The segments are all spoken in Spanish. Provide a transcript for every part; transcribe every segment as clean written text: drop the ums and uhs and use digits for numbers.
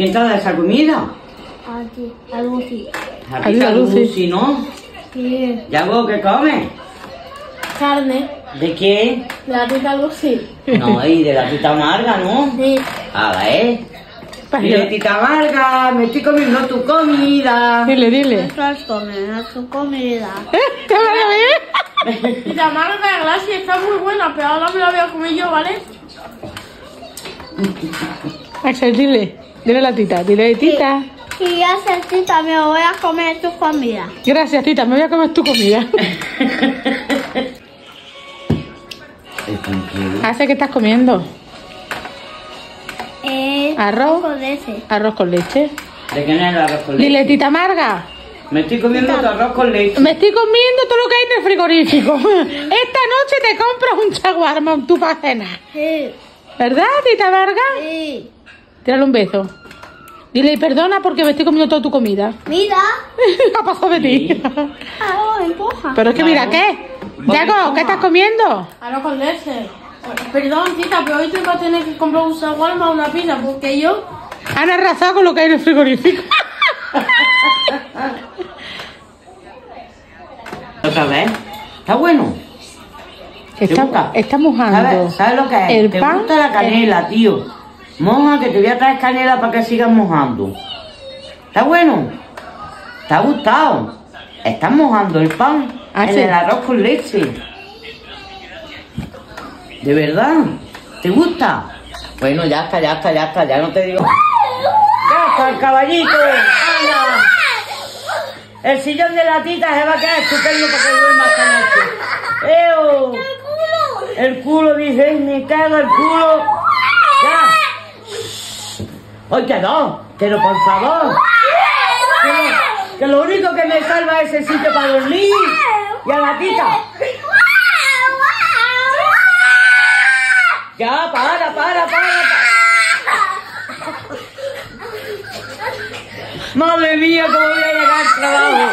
¿Quién te da esa comida? Aquí, a Lucy. A ti, a Lucy, ¿no? Sí. ¿Y algo que comes? Carne. ¿De quién? De la tita Lucy. No, y de la tita Marga, ¿no? Sí. A ver. Dile, tita Marga, me estoy comiendo tu comida. Dile, dile. Estás comiendo tu comida. ¿Te va a ver? Tita Marga, gracias, está muy buena, pero ahora me la voy a comer yo, ¿vale? Axel, dile. Dile a la tita. Dile, tita. Y gracias, tita, me voy a comer tu comida. Gracias, tita. Me voy a comer tu comida. ¿Hace qué estás comiendo? Arroz. Con leche. Arroz con leche. ¿De quién es el arroz con leche? Dile, tita Marga. Me estoy comiendo tu arroz con leche. Me estoy comiendo todo lo que hay en el frigorífico. Esta noche te compras un chaguarma tú para cenar. Sí. ¿Verdad, tita Marga? Sí. Tírale un beso. Dile, perdona porque me estoy comiendo toda tu comida. Mira. Ha pasado de ti. Ah, empuja. Pero es que mira, ¿qué? Yago, ¿qué estás comiendo? Arroz con leche. Perdón, tita, pero hoy te voy a tener que comprar un shawarma o una pizza porque yo... Han arrasado con lo que hay en el frigorífico. ¿Otra vez? ¿Está bueno? Está mojando. ¿Sabes lo que es? El ¿Te pan gusta la canela, tío? Moja, que te voy a traer canela para que sigas mojando. ¿Está bueno? ¿Te ha gustado? Estás mojando el pan en sí. el arroz con leche. ¿De verdad? ¿Te gusta? Bueno, ya está, ya no te digo. ¡Ya está el caballito! ¡Anda! El sillón de la tita se va a quedar estupendo para que duerma esta noche. ¡Eo! El culo, dice, me cago el culo. ¡Ya! Oye, no, pero por favor. Que lo único que me salva es el sitio para dormir. Y a la tita. Ya, para. Madre mía, cómo voy a llegar al trabajo.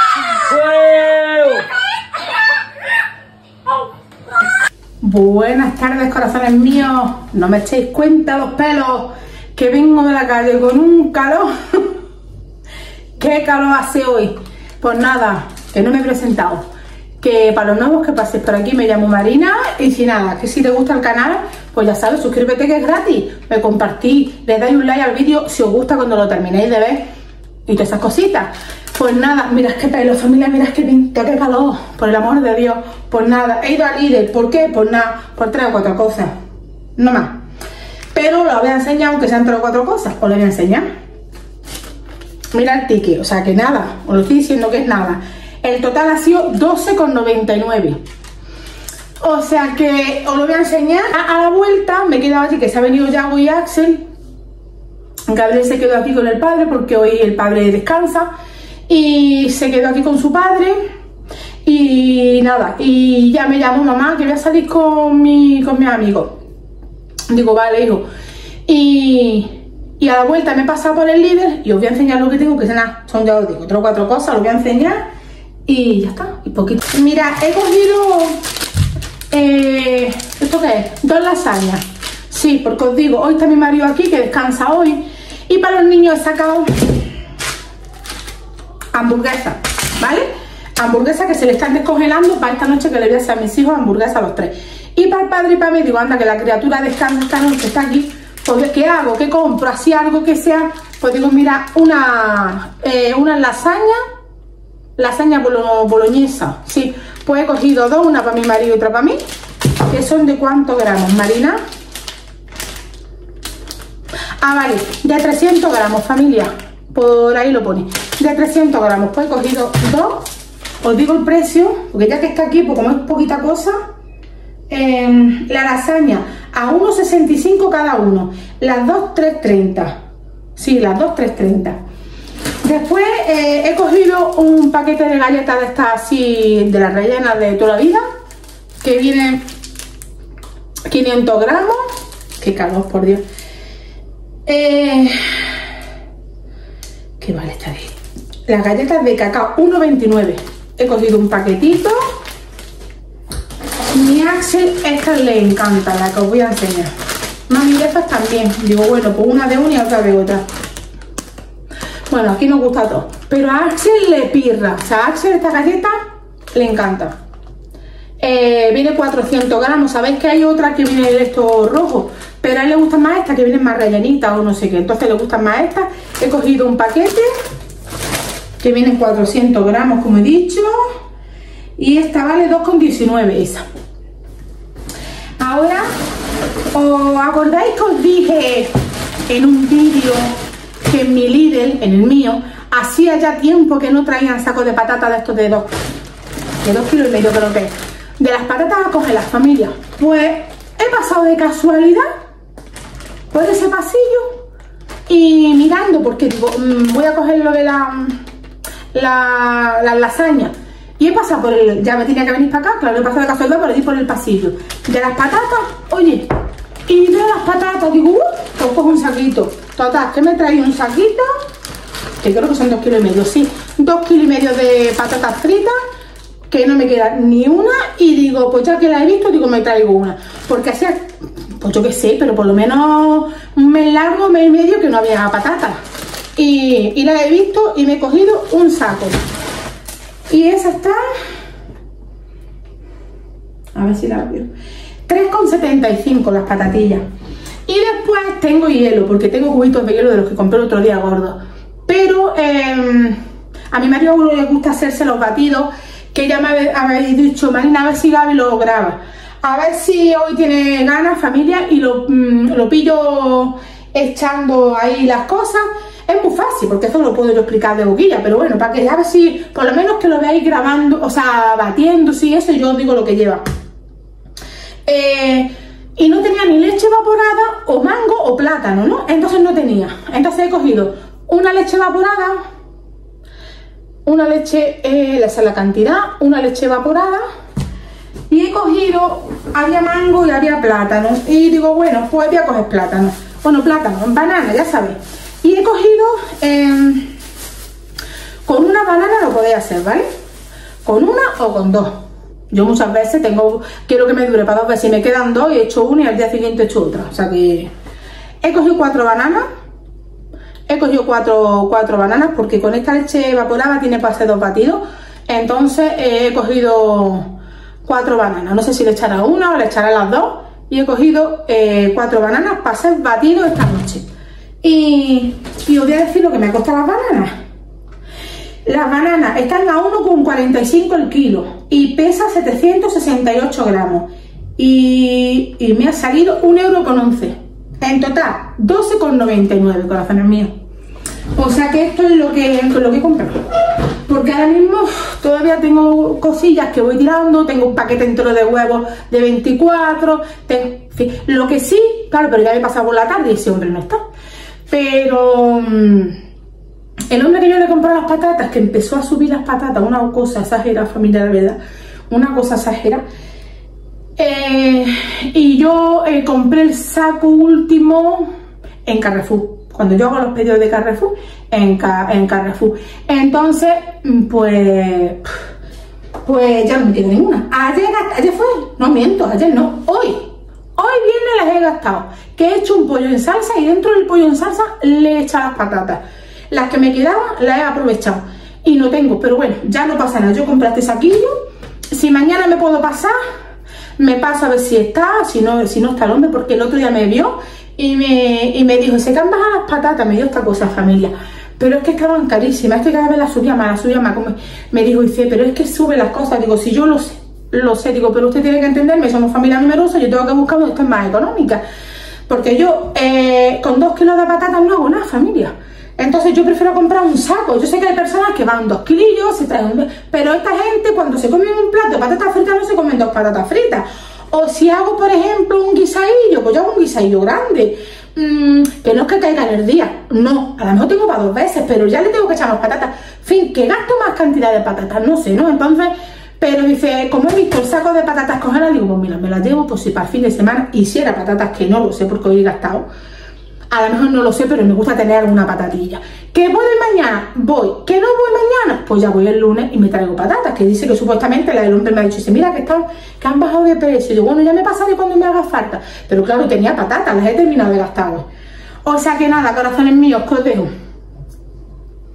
Buenas tardes, corazones míos. No me echéis cuenta los pelos, que vengo de la calle con un calor. ¿Qué calor hace hoy? Pues nada, que no me he presentado. Que para los nuevos que paséis por aquí, me llamo Marina. Y si nada, que si te gusta el canal, pues ya sabes, suscríbete que es gratis. Me compartís, le dais un like al vídeo si os gusta cuando lo terminéis de ver. Y todas esas cositas. Pues nada, mirad qué pelo, familia, mirad qué pinta, qué calor. Por el amor de Dios. Pues nada, he ido a Lidl. ¿Por qué? Pues nada, por 3 o 4 cosas. No más. Pero lo voy a enseñar, aunque sean 3 o 4 cosas. Os lo voy a enseñar. Mira el ticket, o sea que nada. Os lo estoy diciendo que es nada. El total ha sido 12,99. O sea que os lo voy a enseñar. A la vuelta me he quedado aquí, que se ha venido Yago y Axel. Gabriel se quedó aquí con el padre porque hoy el padre descansa. Y se quedó aquí con su padre. Y nada, y ya me llamó mamá que voy a salir con mis amigos. Digo, vale, hijo. Y a la vuelta me he pasado por el líder y os voy a enseñar lo que tengo, que nada, son, ya os digo, 3 o 4 cosas, os voy a enseñar. Y ya está, y poquito. Mira, he cogido... ¿esto qué es? 2 lasañas. Sí, porque os digo, hoy está mi marido aquí, que descansa hoy. Y para los niños he sacado hamburguesas, ¿vale? Hamburguesas que se le están descongelando para esta noche, que le voy a hacer a mis hijos hamburguesas a los 3. Y para el padre y para mí, digo, anda, que la criatura descansa esta noche, está aquí. Pues, ¿qué hago? ¿Qué compro? Así algo que sea. Pues digo, mira, una lasaña boloñesa. Sí, pues he cogido 2, una para mi marido y otra para mí. Que son de ¿cuántos gramos, Marina? Ah, vale, de 300 gramos, familia. Por ahí lo pone. De 300 gramos. Pues he cogido 2. Os digo el precio, porque ya que está aquí, pues como es poquita cosa. La lasaña a 1,65 cada uno. Las 2, 3,30. Sí, las 2, 3,30. Después he cogido un paquete de galletas de estas así, de las rellenas de toda la vida. Que viene 500 gramos. Qué calor, por Dios. ¿Qué vale esta de? Las galletas de cacao, 1,29. He cogido un paquetito. Mi Axel, estas le encanta, la que os voy a enseñar. Mami, de estas también. Digo, bueno, pues una de una y otra de otra. Bueno, aquí nos gusta todo. Pero a Axel le pirra. O sea, a Axel esta galleta le encanta. Viene 400 gramos. Sabéis que hay otra que viene de esto rojo, pero a él le gustan más estas que vienen más rellenitas o no sé qué. Entonces le gustan más estas. He cogido un paquete que viene 400 gramos, como he dicho. Y esta vale 2,19 esa. Ahora, ¿os acordáis que os dije en un vídeo que en mi Lidl, en el mío, hacía ya tiempo que no traían sacos de patatas de estos de 2 kilos y medio creo que es? De las patatas a coger las familias. Pues he pasado de casualidad por ese pasillo y mirando, porque digo, voy a coger lo de la lasaña. Y he pasado por el... Ya me tenía que venir para acá, claro, he pasado de casualidad por allí por el pasillo. De las patatas, oye, y de las patatas, digo, pues cojo un saquito. Total, que me trae un saquito, que creo que son 2,5 kilos, sí. 2,5 kilos de patatas fritas, que no me queda ni una. Y digo, pues ya que la he visto, digo, me traigo una. Porque hacía, pues yo qué sé, pero por lo menos un mes largo, mes y medio, que no había patatas. Y la he visto y me he cogido un saco. Y esa está, a ver si la veo, 3,75 las patatillas. Y después tengo hielo, porque tengo cubitos de hielo de los que compré el otro día gordos. Pero a mi marido le gusta hacerse los batidos, que ya me habéis dicho, Marina, a ver si Gaby lo graba. A ver si hoy tiene ganas, familia, y lo pillo echando ahí las cosas. Es muy fácil, porque esto lo puedo yo explicar de boquilla, pero bueno, para que a ver si, por lo menos que lo veáis grabando, o sea, batiendo, sí, eso, yo os digo lo que lleva. Y no tenía ni leche evaporada, o mango, o plátano, ¿no? Entonces no tenía. Entonces he cogido una leche evaporada, una leche, esa es la cantidad, una leche evaporada, y he cogido, había mango y había plátano, y digo, bueno, pues voy a coger plátano. Bueno, plátano, banana, ya sabéis. Y he cogido, con una banana lo podéis hacer, ¿vale? Con una o con dos. Yo muchas veces quiero que me dure para 2 veces y me quedan 2 y he hecho una y al día siguiente he hecho otra. O sea que he cogido 4 bananas. He cogido 4 bananas porque con esta leche evaporada tiene para hacer 2 batidos. Entonces he cogido 4 bananas. No sé si le echará una o le echará las 2. Y he cogido 4 bananas para hacer batidos esta noche. Y os voy a decir lo que me ha costado las bananas. Las bananas están a 1,45 el kilo y pesa 768 gramos. Y me ha salido 1,11 €. En total, 12,99, corazones míos. O sea que esto es lo que he comprado. Porque ahora mismo todavía tengo cosillas que voy tirando. Tengo un paquete entero de huevos de 24. En fin, lo que sí, claro, pero ya me he pasado por la tarde y ese hombre no está. Pero el hombre que yo le compré las patatas, que empezó a subir las patatas, una cosa exagerada, familia, la verdad, una cosa exagerada. Y yo compré el saco último en Carrefour, cuando yo hago los pedidos de Carrefour, en Carrefour. Entonces, pues ya no me queda ninguna. Ayer fue, no miento, ayer no, hoy viernes las he gastado, que he hecho un pollo en salsa y dentro del pollo en salsa le he echado las patatas. Las que me quedaban las he aprovechado y no tengo, pero bueno, ya no pasa nada. Yo compré este saquillo, si mañana me puedo pasar, me paso a ver si está, si no está el hombre, porque el otro día me vio y me dijo, se te han bajado las patatas, me dio esta cosa, familia. Pero es que estaban carísimas, es que cada vez las subía más, me dijo, dice, pero es que sube las cosas. Digo, si yo lo sé, digo, pero usted tiene que entenderme, somos familia numerosa, yo tengo que buscar donde estén más económicas. Porque yo con 2 kilos de patatas no hago nada, familia. Entonces yo prefiero comprar un saco. Yo sé que hay personas que van 2 kilillos, se traen pero esta gente cuando se come un plato de patatas fritas no se comen 2 patatas fritas. O si hago, por ejemplo, un guisadillo, pues yo hago un guisadillo grande. Que no es que caiga en el día, no, a lo mejor tengo para 2 veces, pero ya le tengo que echar más patatas. En fin, que gasto más cantidad de patatas, no sé, ¿no? Entonces, pero dice, como he visto el saco de patatas congeladas, digo, pues mira, me las llevo por si para el fin de semana hiciera patatas, que no lo sé porque hoy he gastado. A lo mejor no lo sé, pero me gusta tener alguna patatilla. ¿Que voy mañana? Voy. ¿Que no voy mañana? Pues ya voy el lunes y me traigo patatas. Que dice que supuestamente la del hombre me ha dicho, dice, mira que han bajado de precio. Y yo, bueno, ya me pasaré cuando me haga falta. Pero claro, tenía patatas, las he terminado de gastar. O sea que nada, corazones míos, que os dejo.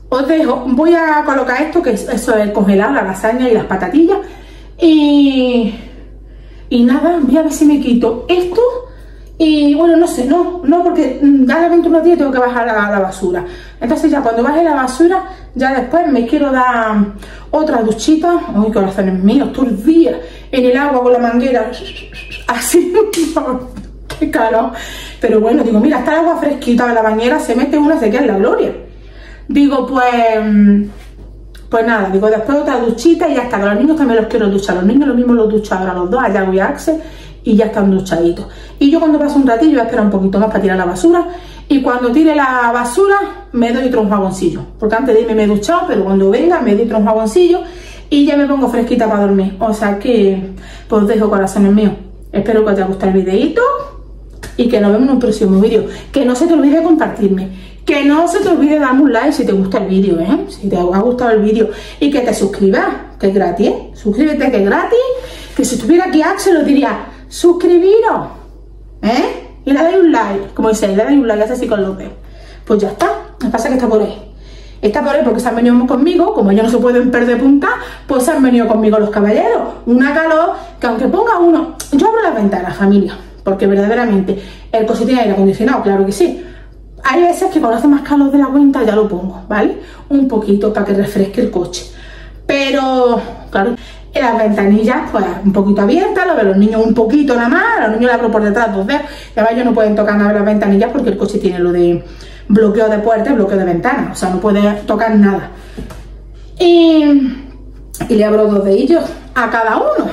os dejo, voy a colocar esto, que eso es el congelado, la lasaña y las patatillas. Y nada, voy a ver si me quito esto. Y bueno, no sé, no, porque ya de 21 días tengo que bajar la basura. Entonces ya cuando baje la basura, ya después me quiero dar otra duchita. Ay, corazones míos, todo el día en el agua con la manguera, así, qué calor. Pero bueno, digo, mira, está el agua fresquita en la bañera, se mete una, se queda en la gloria. Digo, pues nada, digo, después otra duchita y ya está, que los niños también los quiero duchar. Los niños lo mismo los ducho ahora, los dos, a Yago y a Axel, y ya están duchaditos. Y yo cuando paso un ratillo voy a esperar un poquito más para tirar la basura. Y cuando tire la basura me doy otro jaboncillo. Porque antes de irme me he duchado, pero cuando venga me doy otro jaboncillo y ya me pongo fresquita para dormir. O sea que, pues os dejo, corazones míos. Espero que os haya gustado el videito y que nos vemos en un próximo vídeo. Que no se te olvide compartirme. Que no se te olvide darme un like si te gusta el vídeo, si te ha gustado el vídeo. Y que te suscribas, que es gratis, Suscríbete, que es gratis. Que si estuviera aquí Axel lo diría, suscribiros, y le dais un like, como dice, le dais un like, así con los dedos. Pues ya está, me pasa que está por ahí. Está por ahí porque se han venido conmigo, como ellos no se pueden perder punta, pues se han venido conmigo los caballeros. Una calor que aunque ponga uno, yo abro las ventanas, familia, porque verdaderamente el coche tiene aire acondicionado, claro que sí. Hay veces que cuando hace más calor de la cuenta ya lo pongo, ¿vale? Un poquito para que refresque el coche. Pero, claro, las ventanillas pues un poquito abiertas, lo de los niños un poquito nada más, a los niños le abro por detrás 2 dedos, y además ellos no pueden tocar nada de las ventanillas porque el coche tiene lo de bloqueo de puertas y bloqueo de ventanas, o sea, no puede tocar nada. Y le abro 2 de ellos a cada uno.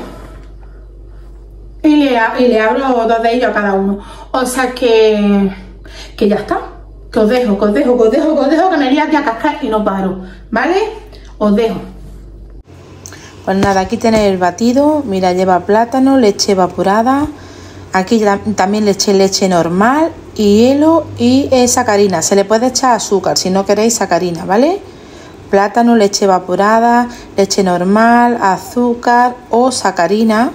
Y le abro 2 de ellos a cada uno. O sea que ya está. Que os dejo, que me iría aquí a cascar y no paro, ¿vale? Os dejo. Pues nada, aquí tenéis el batido. Mira, lleva plátano, leche evaporada. Aquí también le eché leche normal y hielo y sacarina. Se le puede echar azúcar si no queréis sacarina, ¿vale? Plátano, leche evaporada, leche normal, azúcar o sacarina.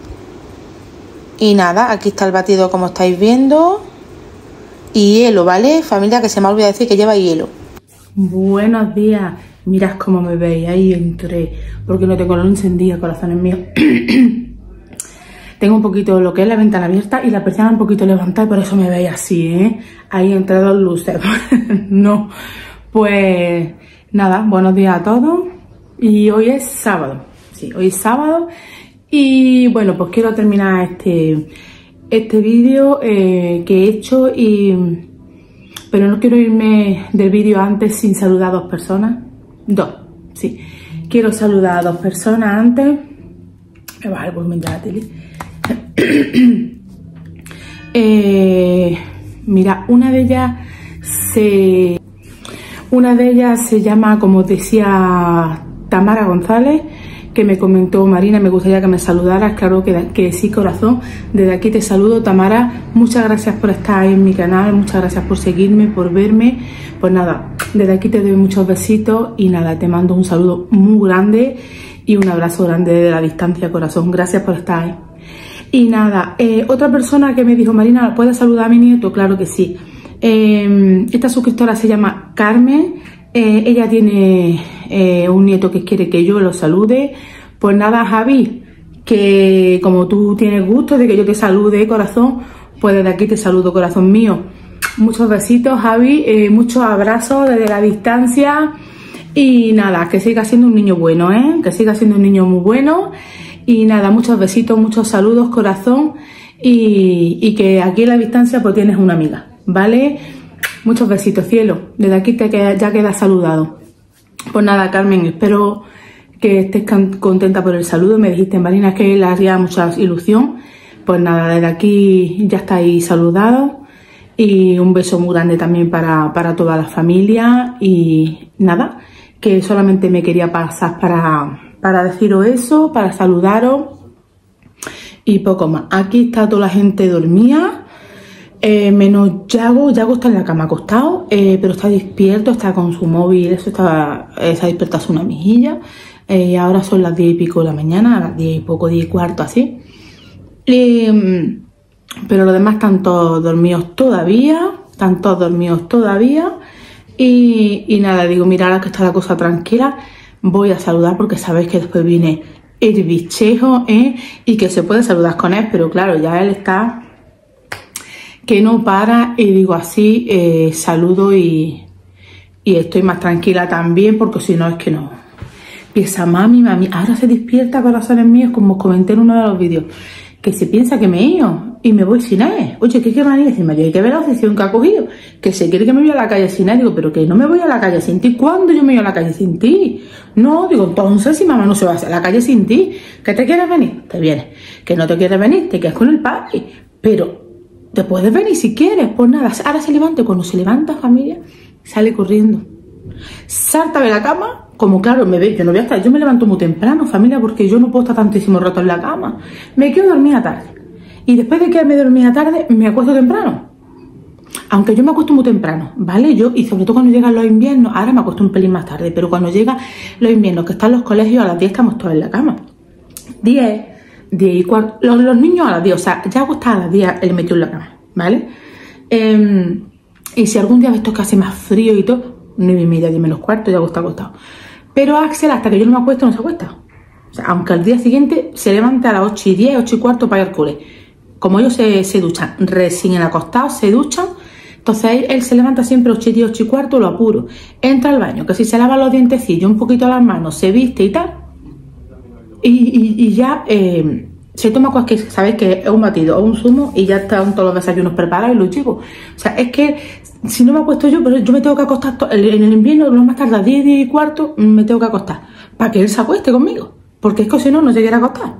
Y nada, aquí está el batido como estáis viendo. Y hielo, ¿vale? Familia, que se me ha olvidado decir que lleva hielo. Buenos días. Mirad cómo me veis. Ahí entré. Porque no tengo la luz encendida, corazones míos. Tengo un poquito lo que es la ventana abierta y la persiana un poquito levantada y por eso me veis así, Ahí entre 2 luces. No. Pues nada, buenos días a todos. Y hoy es sábado. Sí, hoy es sábado. Y bueno, pues quiero terminar este vídeo que he hecho, pero no quiero irme del vídeo antes sin saludar a 2 personas. 2, sí. Quiero saludar a 2 personas antes. Me baja el volumen de la tele. Mira, una de ellas se llama, como decía, Tamara González, que me comentó: Marina, me gustaría que me saludaras. Claro que sí, corazón. Desde aquí te saludo, Tamara. Muchas gracias por estar en mi canal, muchas gracias por seguirme, por verme. Pues nada, desde aquí te doy muchos besitos y nada, te mando un saludo muy grande y un abrazo grande desde la distancia, corazón. Gracias por estar ahí. Y nada, otra persona que me dijo: Marina, ¿puedes saludar a mi nieto? Claro que sí. Esta suscriptora se llama Carmen. Ella tiene un nieto que quiere que yo lo salude. Pues nada, Javi, que como tú tienes gusto de que yo te salude, corazón, pues desde aquí te saludo, corazón mío. Muchos besitos, Javi, muchos abrazos desde la distancia. Y nada, que siga siendo un niño bueno, que siga siendo un niño muy bueno. Y nada, muchos besitos, muchos saludos, corazón. Y que aquí en la distancia pues tienes una amiga, ¿vale? Muchos besitos, cielo. Desde aquí ya quedas saludado. Pues nada, Carmen, espero que estés contenta por el saludo. Me dijiste, Marina, que le haría mucha ilusión. Pues nada, desde aquí ya estáis saludados. Y un beso muy grande también para toda la familia. Y nada, que solamente me quería pasar para deciros eso, para saludaros. Y poco más. Aquí está toda la gente dormida. Menos Yago. Yago está en la cama acostado, pero está despierto, está con su móvil, eso se ha despertado hace una mejilla. Ahora son las 10 y pico de la mañana, a las 10 y poco, 10 y cuarto, así. Pero los demás están todos dormidos todavía, Y nada, digo, mira, ahora que está la cosa tranquila, voy a saludar porque sabéis que después viene el bichejo, y que se puede saludar con él, pero claro, ya él está que no para, y digo así, saludo y estoy más tranquila también, porque si no es que no. Piensa, mami, ahora se despierta, corazones míos, como os comenté en uno de los vídeos, que se piensa que me he ido y me voy sin él. Oye, ¿qué manía? Encima yo hay que ver la obsesión que ha cogido, que se quiere que me vaya a la calle sin él. Digo, pero que no me voy a la calle sin ti. ¿Cuándo yo me voy a la calle sin ti? No, digo, entonces si mamá no se va a la calle sin ti, ¿que te quieres venir? Te vienes. ¿Que no te quieres venir? Te quedas con el papi. Pero te puedes venir si quieres. Pues nada, ahora se levanta. Cuando se levanta, familia, sale corriendo. Salta de la cama. Como claro, me ve, yo no voy a estar, yo me levanto muy temprano, familia, porque yo no puedo estar tantísimo rato en la cama. Me quedo dormida tarde. Y después de quedarme dormida tarde, me acuesto temprano. Aunque yo me acuesto muy temprano, ¿vale? Y sobre todo cuando llegan los inviernos, ahora me acuesto un pelín más tarde, pero cuando llegan los inviernos, que están los colegios, a las 10 estamos todos en la cama. 10 y cuarto, los niños a las 10, o sea, ya acostado a las 10 le metió en la cama, ¿vale? Y si algún día ves que hace más frío y todo, 9:30, 10 menos cuarto, ya está acostado. Pero Axel, hasta que yo no me acuesto, no se acuesta. O sea, aunque al día siguiente se levanta a las 8:10, 8:15 para ir al cole. Como ellos se duchan recién acostados, se duchan, entonces él se levanta siempre 8:10, 8:15, lo apuro. Entra al baño, que si se lava los dientecillos, un poquito las manos, se viste y tal. Y ya se toma cualquier, sabéis que es un batido o un zumo y ya están todos los desayunos preparados y los llevo. O sea, es que si no me acuesto yo, pero yo me tengo que acostar en el invierno, lo más tarde a 10, 10:15, me tengo que acostar para que él se acueste conmigo, porque es que si no, no se quiere acostar.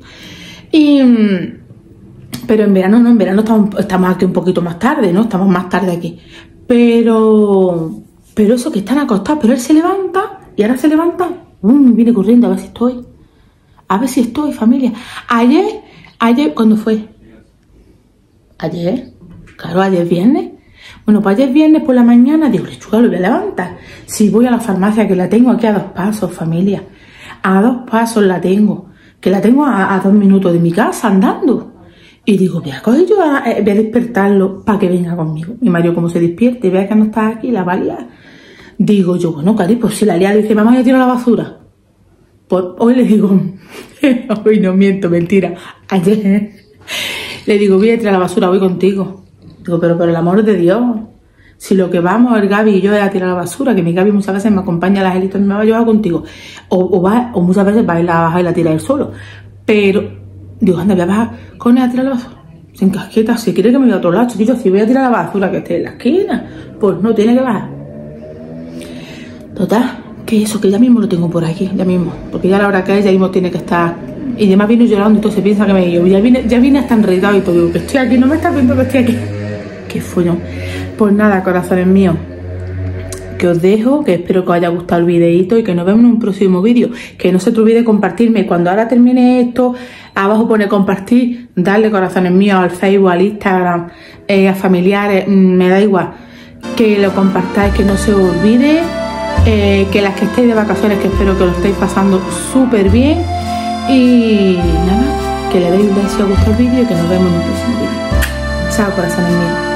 Pero en verano no, en verano estamos aquí un poquito más tarde, ¿no? Estamos más tarde aquí. Pero eso, que están acostados, pero él se levanta y ahora se levanta, viene corriendo a ver si estoy. A ver si estoy, familia. Ayer, ¿cuándo fue? Ayer, claro, ayer viernes. Bueno, pues ayer viernes por la mañana, digo, lechuga, lo voy a levantar. Si voy a la farmacia, que la tengo aquí a 2 pasos, familia. A 2 pasos la tengo. Que la tengo a 2 minutos de mi casa, andando. Y digo, voy a coger yo, voy a despertarlo para que venga conmigo. Mi marido, como se despierte, vea que no está aquí, la va a liar. Digo yo, bueno, cari, pues si la lía, dice, mamá, yo tiro la basura. Pues hoy le digo, hoy no miento, mentira, ayer le digo, voy a tirar la basura, voy contigo. Digo, pero por el amor de Dios, si lo que vamos el Gaby y yo es a tirar la basura, que mi Gaby muchas veces me acompaña a las helitas, me va a llevar contigo, o muchas veces va a ir a bajar y la tira él solo, pero digo, anda, voy a bajar con él a tirar la basura, sin casqueta, si quiere que me vaya a otro lado, chiquillo, si voy a tirar la basura que esté en la esquina, pues no tiene que bajar. Total, que eso, que ya mismo lo tengo por aquí, ya mismo, porque ya a la hora que es, ya mismo tiene que estar, y además viene llorando y todo, se piensa que me he ido, ya viene hasta enredado y todo, digo, que estoy aquí, no me está viendo que estoy aquí. Qué follón. Pues nada, corazones míos, que os dejo, que espero que os haya gustado el videito y que nos vemos en un próximo vídeo. Que no se te olvide compartirme. Cuando ahora termine esto, abajo pone compartir, darle, corazones míos, al Facebook, al Instagram, a familiares, me da igual. Que lo compartáis, que no se os olvide, que las que estéis de vacaciones, que espero que lo estéis pasando súper bien. Y nada, que le deis un like si os gusta el vídeo y que nos vemos en un próximo vídeo. Chao, corazones míos.